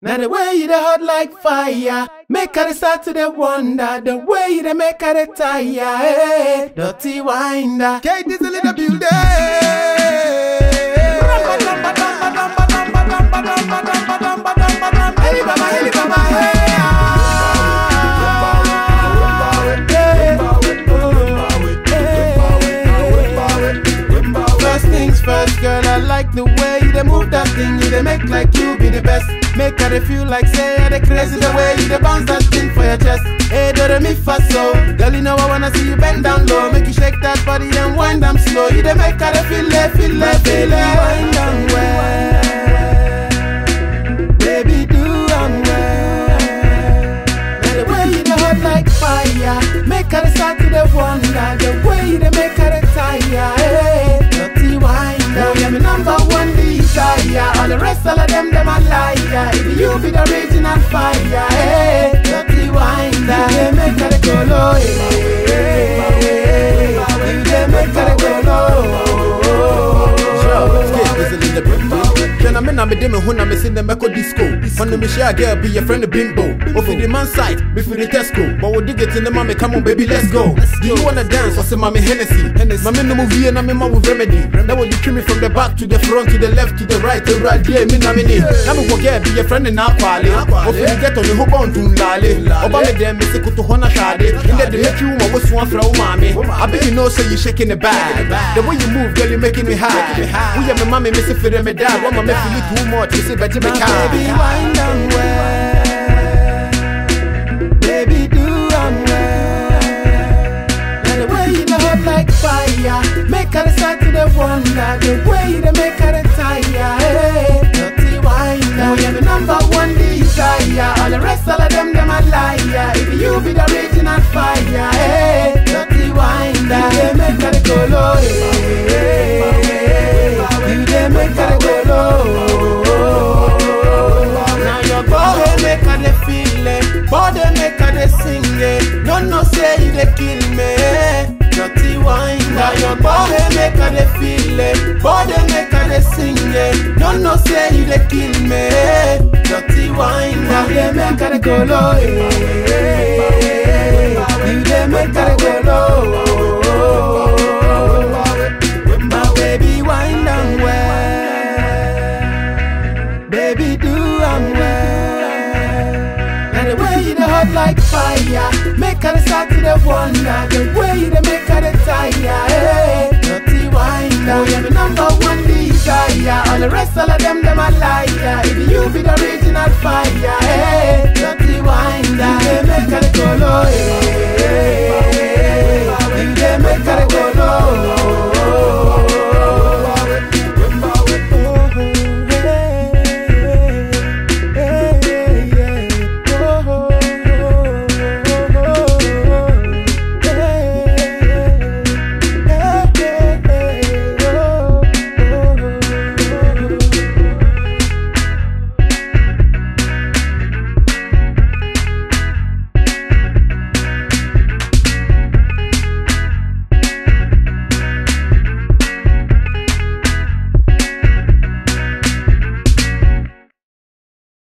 Now the way you hot like fire, make her start to the wonder. The way you make her tire, hey, dirty winder. K Dizzle in the building. First things first, girl, I like the way you move that thing. You make like you be the best. Make her feel like say the crazy the way you bounce that thing for your chest. Hey, do re mi fa so. Girl, you know I wanna see you bend down low. Make you shake that body and wind down slow. You make her feel it, wind down well. Baby, do I'm well. Now the way you hot like fire, make her start to the wonder. The way you make her tire, hey, dirty winder. Now you're my number one desire. All the rest, all of them a liar. If you be the original fire, hey, dirty winder. You make her go low, hey, you make her go low. Then I'm in when I'm in the Meko disco. On the Shaggy, be your friend, the bimbo. Or for the man side, be for the Tesco. But we'll dig it in the mommy, come on, baby, let's go. Do you wanna dance or say, Mommy Hennessy? Mommy, no movie, and I'm in my remedy. That will you treat me from the back to the front, to the left, to the right, to right, yeah, me, I'm in here. Now we forget, be your friend in our quality. Or for you get on the hook on to Lale. Or by them, Mr. Kutuhona Shade. In the make you was one from mommy. I bet you know, say you shaking the bag. The way you move, girl, you're making me high. We have my mommy, Mr. Fidel, my dad. One make you too much, you say, but you make baby, wind down well. Baby, do I'm well. Now the way you hot like fire, make her start to the wonder. The way you make her tire, hey, dirty winder. Now you're my number one desire. All the rest, all of them a liar. If you be the original fire, hey, dirty winder. You make her go low, hey, you make her go low. Body make her de feel it, body make her de sing it. No say you de kill me, dirty winder. Now your body make her de feel it, body make her de sing it. No say you de kill me, dirty winder. Now they make her go low, you de make her go low. My baby wind down well, baby do I'm well. The way you hot like fire, make her start to the wonder. The way you make her tire, hey, dirty winder. You're my number one desire. All the rest, all of them a liar. If you be the original fire, hey, dirty winder. You make her go low, hey.